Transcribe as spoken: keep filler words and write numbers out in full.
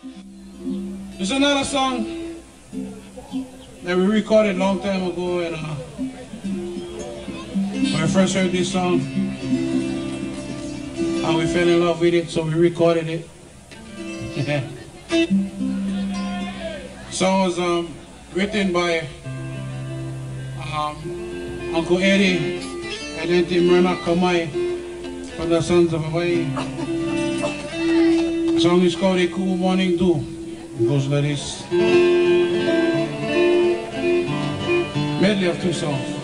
There's another song that we recorded a long time ago, and uh, when I first heard this song, and we fell in love with it, so we recorded it. Song was um, written by um, Uncle Eddie and Auntie Myrna Kamai from the Sons of Hawaii. The song is called A Cool Morning Dew. It goes like this. Medley of two songs.